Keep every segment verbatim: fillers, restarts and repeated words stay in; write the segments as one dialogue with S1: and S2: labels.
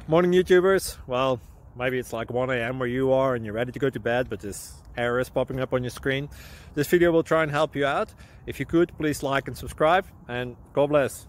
S1: Morning YouTubers. Well, maybe it's like one A M where you are and you're ready to go to bed, but this error is popping up on your screen. This video will try and help you out. If you could, please like and subscribe, and God bless.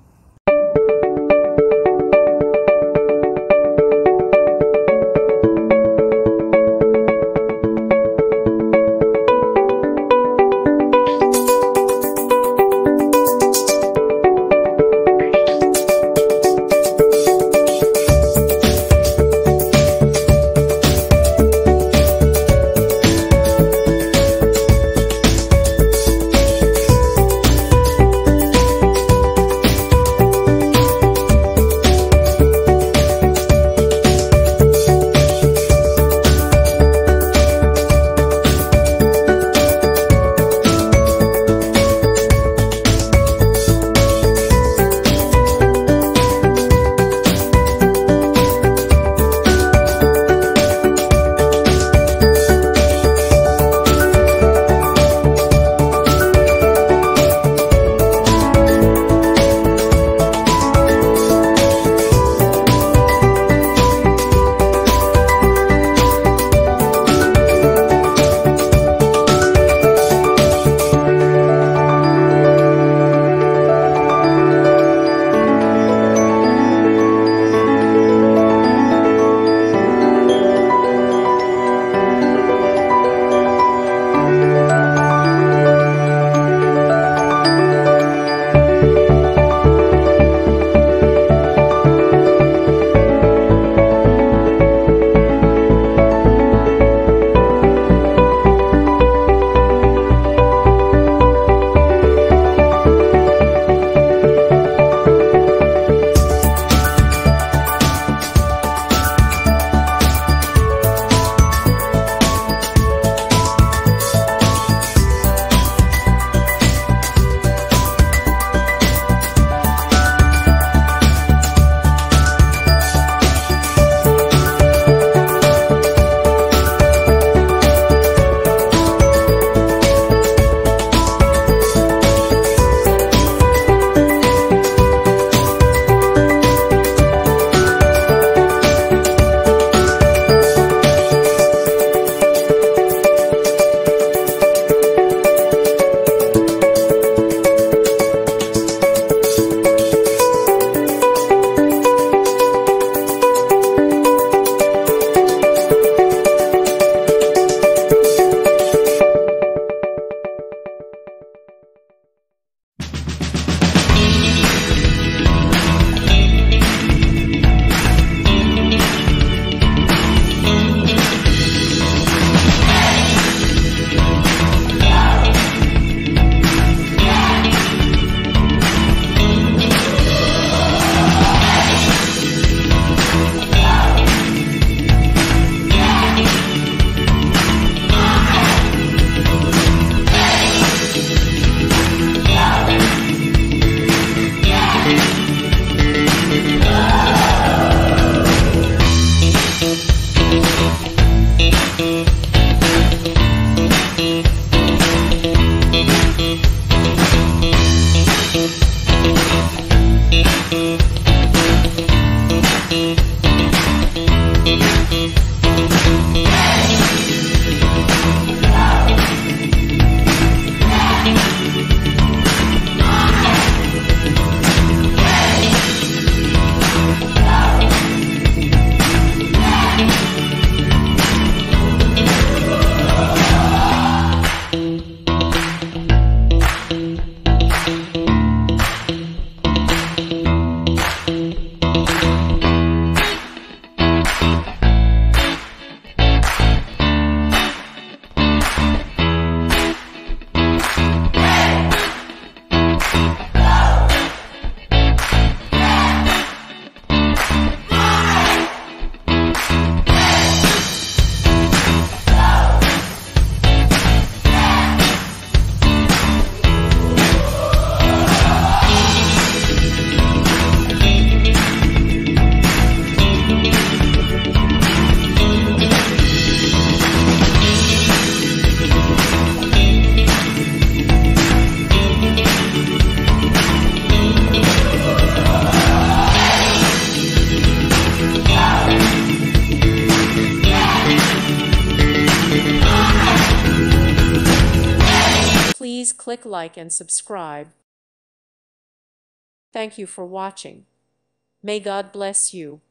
S2: click like and subscribe. Thank you for watching. May God bless you.